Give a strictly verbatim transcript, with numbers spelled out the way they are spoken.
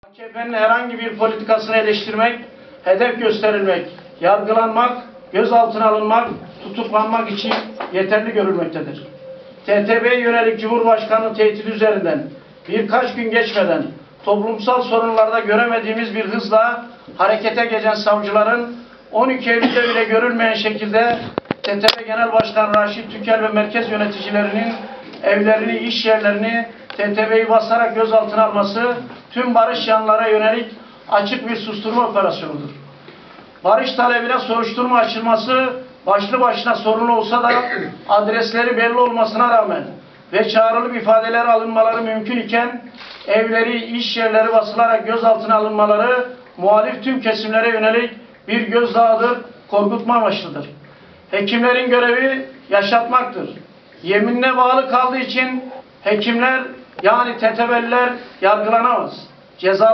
A K P'nin herhangi bir politikasını eleştirmek, hedef gösterilmek, yargılanmak, gözaltına alınmak, tutuklanmak için yeterli görülmektedir. T T B'ye yönelik Cumhurbaşkanı tehdidi üzerinden birkaç gün geçmeden toplumsal sorunlarda göremediğimiz bir hızla harekete geçen savcıların on iki Eylül'de bile görülmeyen şekilde T T B Genel Başkanı Raşit Tükel ve merkez yöneticilerinin evlerini, iş yerlerini T T B'yi basarak gözaltına alması tüm barış yanlılara yönelik açık bir susturma operasyonudur. Barış talebine soruşturma açılması başlı başına sorunlu olsa da adresleri belli olmasına rağmen ve çağrılıp ifadeler alınmaları mümkün iken evleri, iş yerleri basılarak gözaltına alınmaları muhalif tüm kesimlere yönelik bir gözdağıdır, korkutma amaçlıdır. Hekimlerin görevi yaşatmaktır. Yeminine bağlı kaldığı için hekimler yani T T B'liler yargılanamaz. Ceza